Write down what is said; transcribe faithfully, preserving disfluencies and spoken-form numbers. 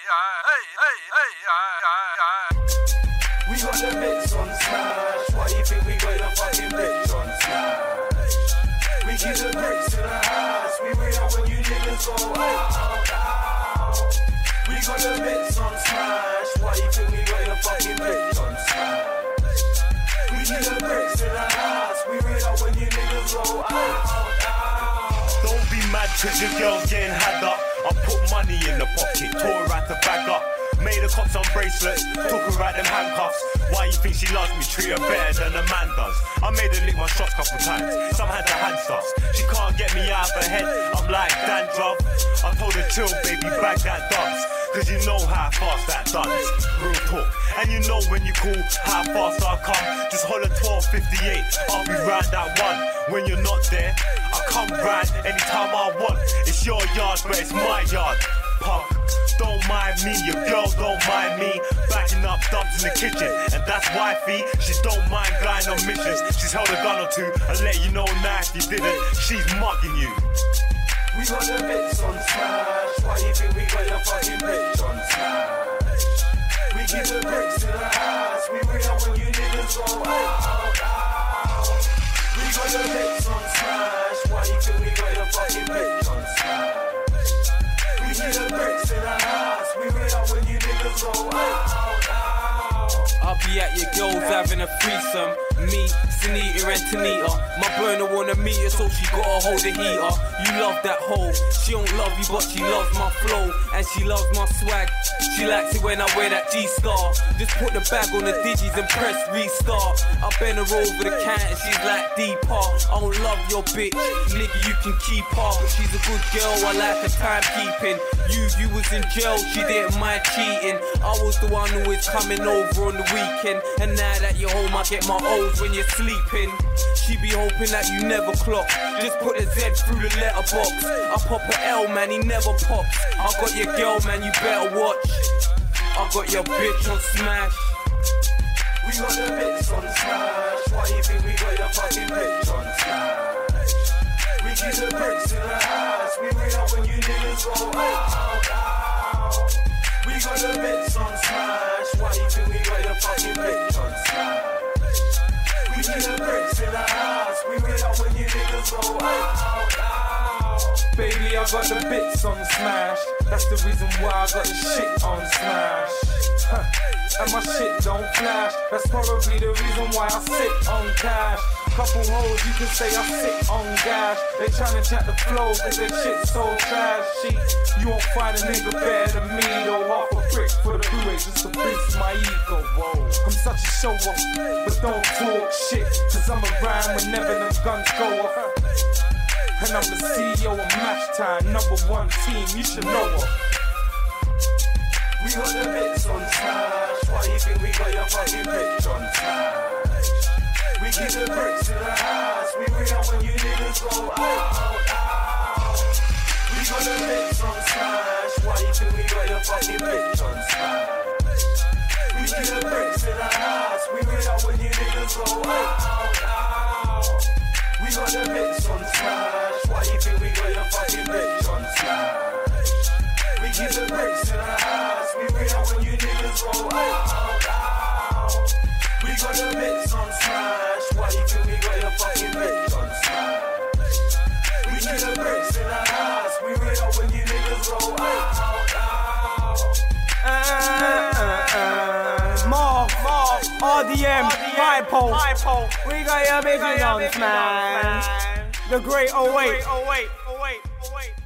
We got the bits on Smash. Why you think we got the fucking bits on Smash? We keep the bricks in the house. We real when you niggas go out, out, out. We got the bits on Smash. Why you think we got the fucking bits on Smash? We keep the bricks in the house. We real when you niggas go out, out, out. Don't be mad cause your girl's getting had up. I put money in the pocket, tore her out the bag up. Made her cop some bracelets, took her out them handcuffs. Why you think she loves me? Treat her better than a man does. I made her lick my shots couple times, some had the hand stuffs. She can't get me out of her head, I'm like dandruff. I told her chill baby, bag that dance. Cause you know how fast that dance. Real talk. And you know when you call how fast I come. Just holler twelve fifty-eight, I'll be round that one. When you're not there, I come round anytime I want. It's your yard but it's my yard. Punk, don't mind me, your girl don't mind me. Backing up dubs in the kitchen, and that's wifey. She don't mind going on missions. She's held a gun or two and let you know now if you didn't, she's mugging you. We got the bits on Smash. Why you think we got your fucking bitch on Smash? We keep the bricks in the house. We real when you niggas go out, out, out. We got the bits on Smash. Why you think we got your fucking bitch on Smash? We keep the bricks in the house. We real when you niggas go out, out, out. I'll be at your girls having a threesome. Me, Sunita and Tanita. My burner wanna meet her, so she gotta hold the heater. You love that hoe. She don't love you, but she loves my flow. And she loves my swag. She likes it when I wear that G-Star. Just put the bag on the digis and press restart. I bend her over the counter, she's like deeper. I don't love your bitch, nigga, you can keep her. But she's a good girl, I like her timekeeping. You, you was in jail, she didn't mind cheating. I was the one who was coming over on the weekend. And now that you're home, I get my O's when you're sleeping. She be hoping that you never clock. Just put a Z through the letterbox. I pop a L, man, he never pops. I got your girl, man, you better watch. I got your bitch on Smash. We got the bits on Smash. Why you think we got your fucking bitch on Smash? We keep the bricks in the house. We real when you niggas go out, out, out. We got the bits on Smash. Why you think we got your fucking bitch on Smash? We keep the bricks in the house. We real when you niggas go out, out, out. Baby, I got the bits on Smash. That's the reason why I got the shit on Smash. Huh. And my shit don't flash. That's probably the reason why I sit on cash. Couple hoes, you can say I sit on gas. They tryna chat the flow, cause they shit so trashy. You won't find a nigga better than me, though. Half a brick for the blue age, just to boost my ego. Whoa. I'm such a show off, but don't talk shit, cause I'm around whenever them guns go off. And I'm the C E O of Mash Time, number one team, you should know her. We got the bits on Smash. Why you think we got your fucking bitch on Smash? We keep the bricks in the house. We real when you niggas go out, out, out. We got the bits on Smash. Why you think we got your fucking bitch on Smash? We keep the bricks in the house. We real when you niggas go out, out, out. We got the bits on Smash. Why you think we got your fucking bitch on Smash? We keep the bricks in the house. We real when you niggas go out, out, out. We got the bits on Smash. Why you think we got your fucking bitch on Smash? We keep the bricks in the house. We real when you niggas go out, out, out. Uh, uh, uh, Marv, Marv, R D M, Hypo, Hypo. We got your bitches on Smash. The great oh wait, oh wait, oh wait, oh wait.